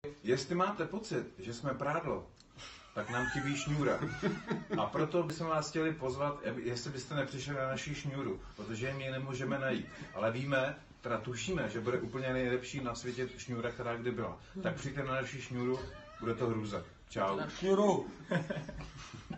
Jestli máte pocit, že jsme prádlo, tak nám chybí šňůra. A proto bychom vás chtěli pozvat, jestli byste nepřišli na naši šňůru, protože my ji nemůžeme najít. Ale víme, teda tušíme, že bude úplně nejlepší na světě šňůra, která kdy byla. Tak přijďte na naši šňůru, bude to hrůza. Čau. Na šňůru.